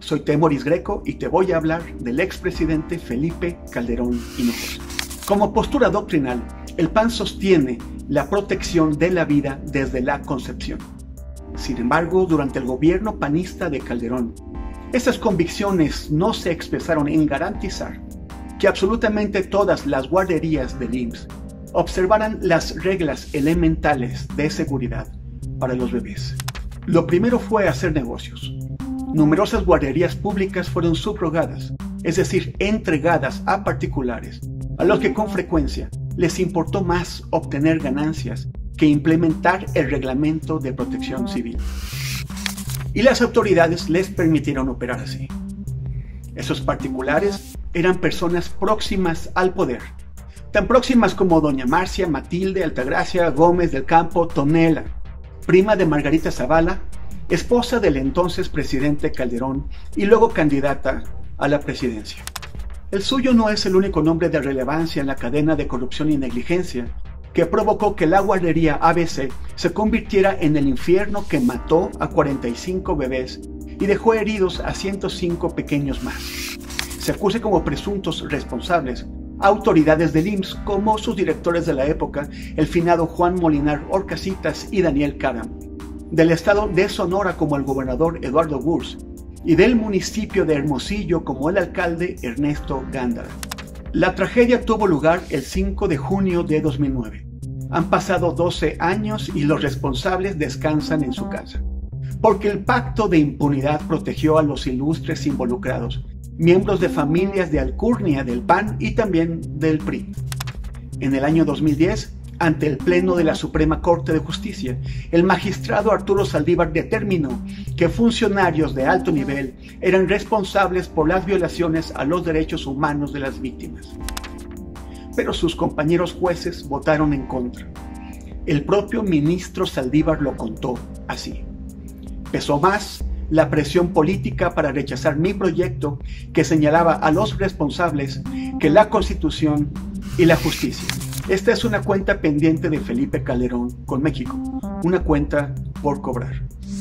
Soy Temoris Greco y te voy a hablar del expresidente Felipe Calderón Hinojosa. Como postura doctrinal, el PAN sostiene la protección de la vida desde la concepción. Sin embargo, durante el gobierno panista de Calderón, estas convicciones no se expresaron en garantizar que absolutamente todas las guarderías del IMSS observaran las reglas elementales de seguridad para los bebés. Lo primero fue hacer negocios. Numerosas guarderías públicas fueron subrogadas, es decir, entregadas a particulares, a los que con frecuencia les importó más obtener ganancias que implementar el reglamento de protección civil. Y las autoridades les permitieron operar así. Esos particulares eran personas próximas al poder, tan próximas como doña Marcia Matilde Altagracia Gómez del Campo Tonela, prima de Margarita Zavala, esposa del entonces presidente Calderón y luego candidata a la presidencia. El suyo no es el único nombre de relevancia en la cadena de corrupción y negligencia que provocó que la guardería ABC se convirtiera en el infierno que mató a 45 bebés y dejó heridos a 105 pequeños más. Se acusa como presuntos responsables a autoridades del IMSS como sus directores de la época, el finado Juan Molinar Orcasitas y Daniel Caram, del estado de Sonora como el gobernador Eduardo Gurs y del municipio de Hermosillo como el alcalde Ernesto Gándara. La tragedia tuvo lugar el 5 de junio de 2009. Han pasado 12 años y los responsables descansan en su casa, porque el pacto de impunidad protegió a los ilustres involucrados, miembros de familias de alcurnia del PAN y también del PRI. En el año 2010, ante el Pleno de la Suprema Corte de Justicia, el magistrado Arturo Saldívar determinó que funcionarios de alto nivel eran responsables por las violaciones a los derechos humanos de las víctimas. Pero sus compañeros jueces votaron en contra. El propio ministro Saldívar lo contó así: pesó más la presión política para rechazar mi proyecto que señalaba a los responsables que la Constitución y la justicia. Esta es una cuenta pendiente de Felipe Calderón con México, una cuenta por cobrar.